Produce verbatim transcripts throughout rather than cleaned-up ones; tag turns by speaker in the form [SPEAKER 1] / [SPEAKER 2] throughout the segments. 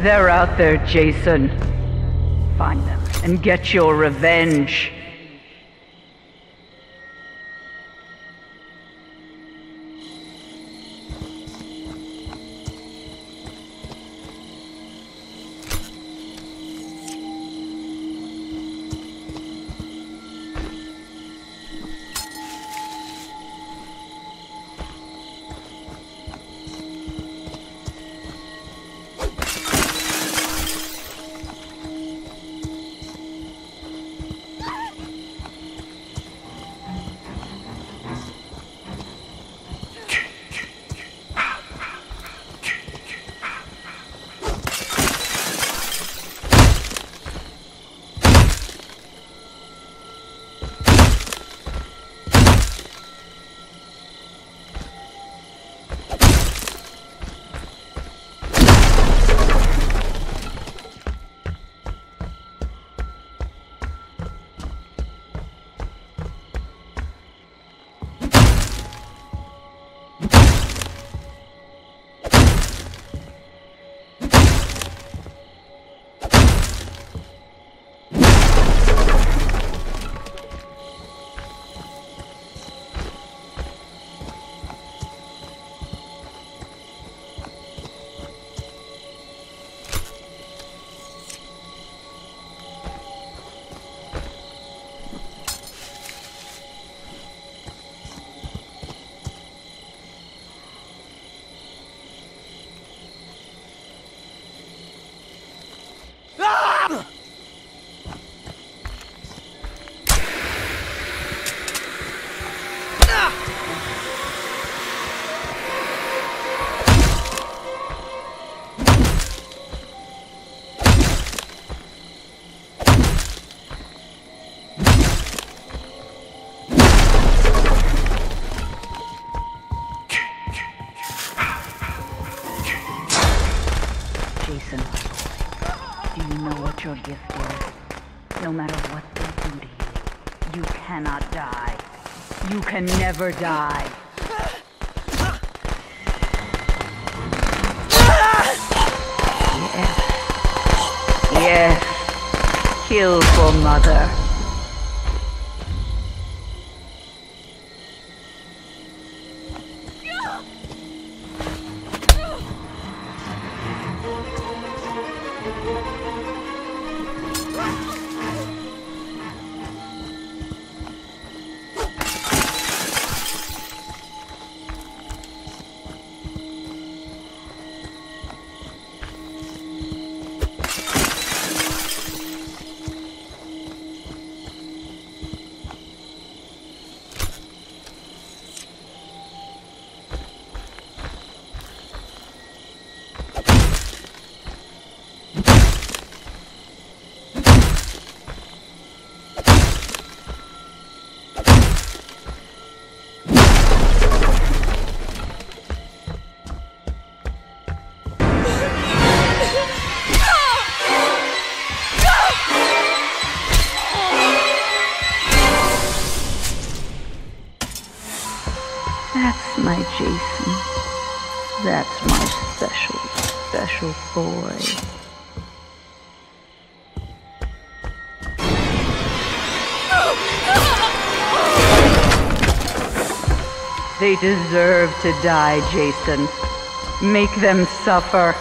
[SPEAKER 1] They're out there, Jason. Find them and get your revenge. Jason, do you know what your gift is? No matter what they do to you, you cannot die. You can never die. Yes. Yes. Kill for Mother. That's my Jason. That's my special, special boy. They deserve to die, Jason. Make them suffer.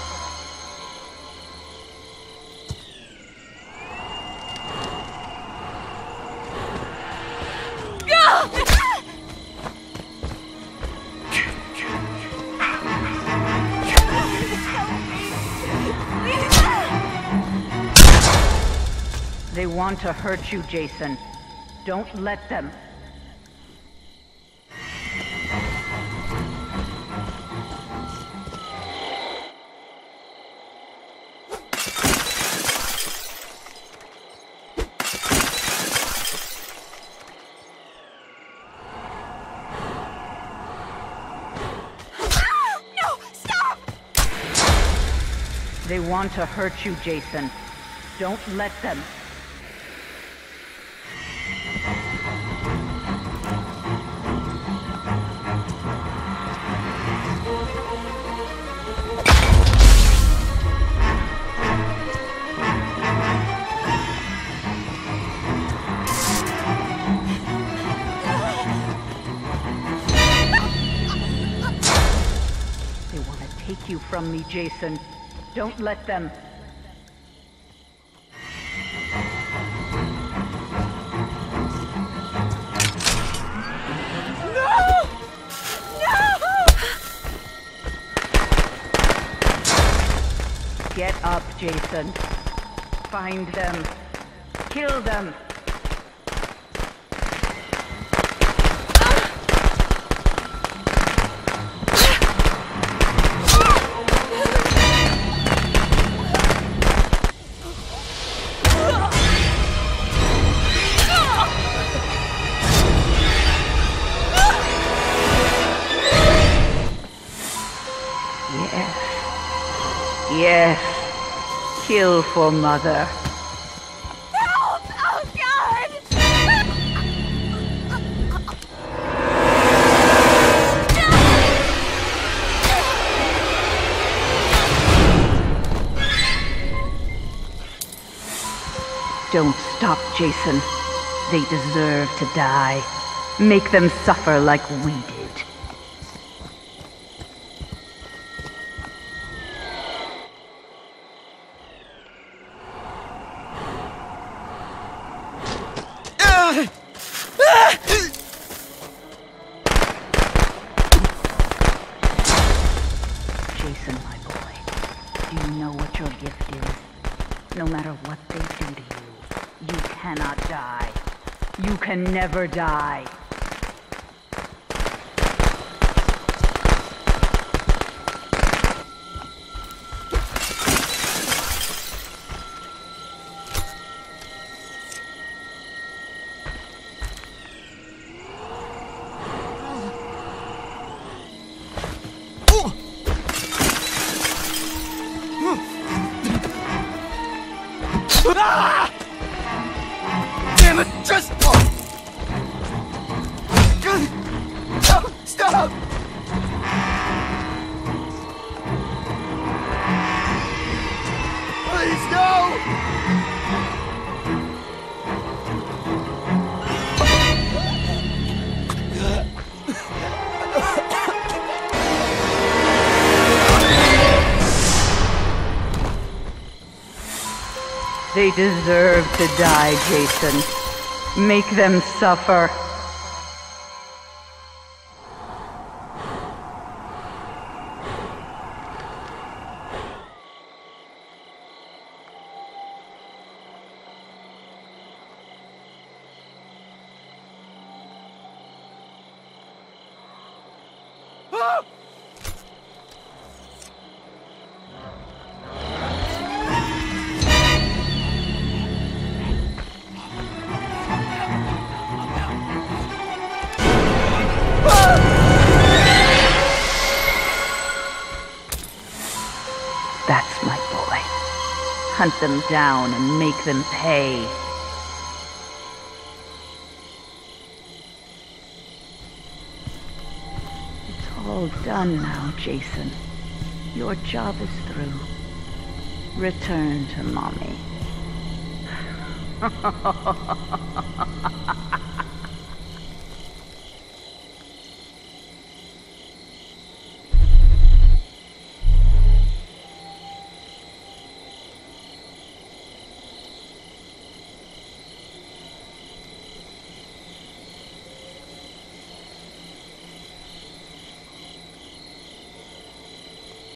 [SPEAKER 1] They want to hurt you, Jason. Don't let them.
[SPEAKER 2] No, stop!
[SPEAKER 1] They want to hurt you, Jason. Don't let them. take you from me, Jason. Don't let them.
[SPEAKER 2] No! No!
[SPEAKER 1] Get up, Jason. Find them. Kill them. Yes. Kill for Mother.
[SPEAKER 2] Help! Oh, God!
[SPEAKER 1] Don't stop, Jason. They deserve to die. Make them suffer like we did. Jason, my boy, do you know what your gift is? No matter what they do to you, you cannot die. You can never die.
[SPEAKER 2] Ah! Damn it! Just stop! Stop! Please no!
[SPEAKER 1] They deserve to die, Jason. Make them suffer.
[SPEAKER 2] Ah!
[SPEAKER 1] That's my boy. Hunt them down and make them pay. It's all done now, Jason. Your job is through. Return to Mommy.